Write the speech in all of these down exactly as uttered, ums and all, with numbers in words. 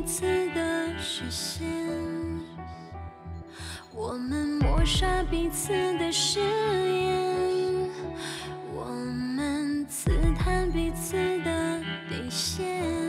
此的视线，我们抹杀彼此的誓言，我们刺探彼此的底线，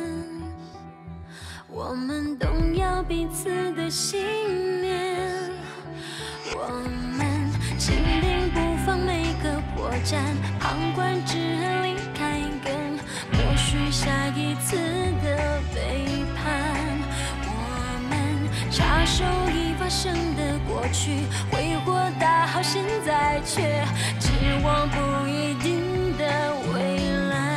我们动摇彼此的信念，我们紧盯不放每个破绽，旁观只离开根，默许下一次的背叛。我们插手已发生的过去，挥霍大好现在，却指望不一定的未来。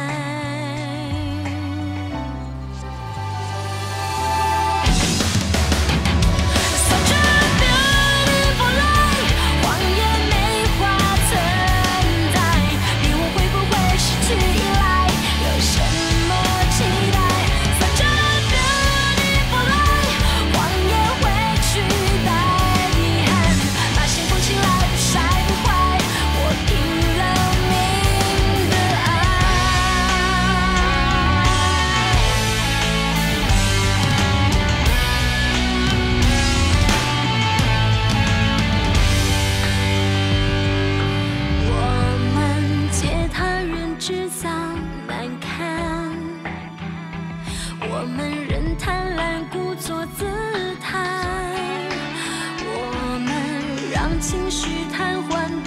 我们任贪婪故作姿态，我们让情绪瘫痪。